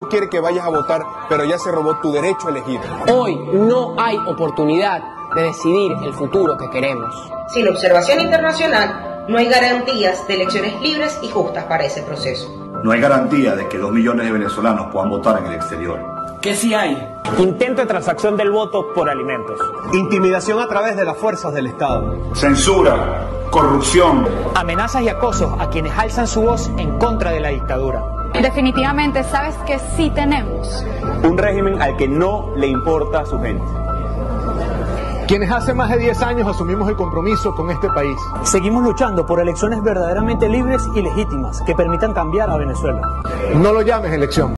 quiere que vayas a votar, pero ya se robó tu derecho a elegir. Hoy no hay oportunidad de decidir el futuro que queremos. Sin observación internacional, no hay garantías de elecciones libres y justas para ese proceso. No hay garantía de que 2 millones de venezolanos puedan votar en el exterior. ¿Qué sí hay? Intento de transacción del voto por alimentos. Intimidación a través de las fuerzas del Estado. Censura, corrupción. Amenazas y acosos a quienes alzan su voz en contra de la dictadura. Definitivamente, ¿sabes qué sí tenemos? Un régimen al que no le importa a su gente. Quienes hace más de 10 años asumimos el compromiso con este país. Seguimos luchando por elecciones verdaderamente libres y legítimas que permitan cambiar a Venezuela. No lo llames elección.